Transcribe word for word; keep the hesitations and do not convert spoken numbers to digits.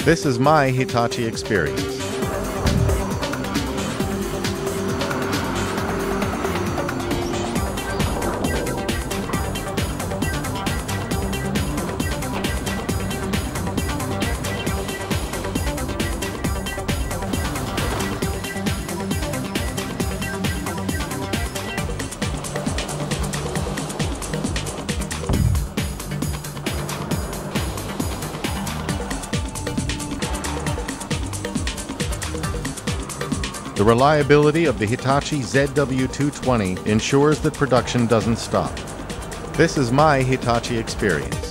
This is my Hitachi experience. The reliability of the Hitachi Z W two twenty ensures that production doesn't stop. This is my Hitachi experience.